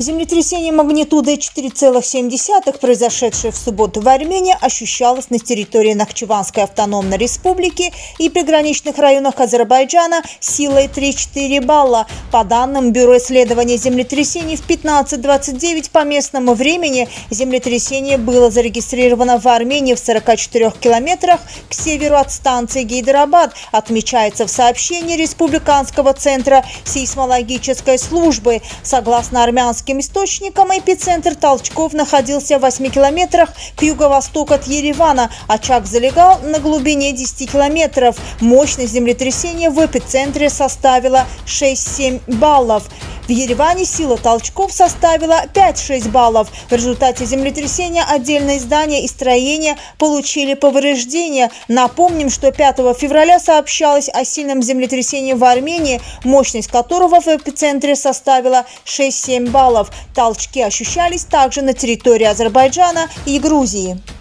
Землетрясение магнитудой 4,7, произошедшее в субботу в Армении, ощущалось на территории Нахчеванской автономной республики и приграничных районах Азербайджана силой 3,4 балла. По данным Бюро исследования землетрясений, в 15:29 по местному времени землетрясение было зарегистрировано в Армении в 44 километрах к северу от станции Гейдарабад, отмечается в сообщении Республиканского центра сейсмологической службы. Согласно армянским источникам, эпицентр толчков находился в 8 километрах к юго-востоку от Еревана. Очаг залегал на глубине 10 километров. Мощность землетрясения в эпицентре составила 6,7 баллов. В Ереване сила толчков составила 5-6 баллов. В результате землетрясения отдельные здания и строения получили повреждения. Напомним, что 5 февраля сообщалось о сильном землетрясении в Армении, мощность которого в эпицентре составила 6-7 баллов. Толчки ощущались также на территории Азербайджана и Грузии.